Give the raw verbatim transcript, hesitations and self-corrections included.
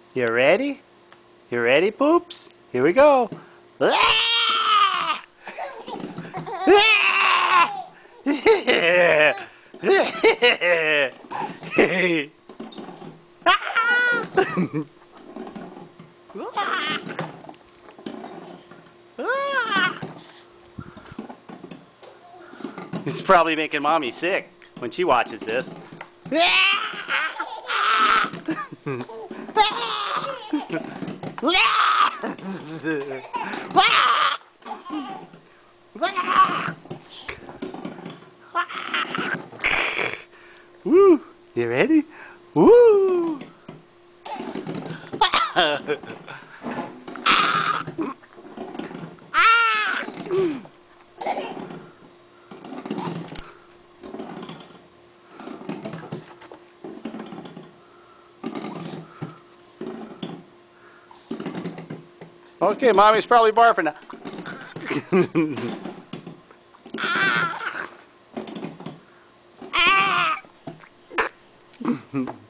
You ready? You ready, poops? Here we go. It's probably making mommy sick when she watches this. Woo! You ready? Woo! Okay, mommy's probably barfing now. Ah. Ah.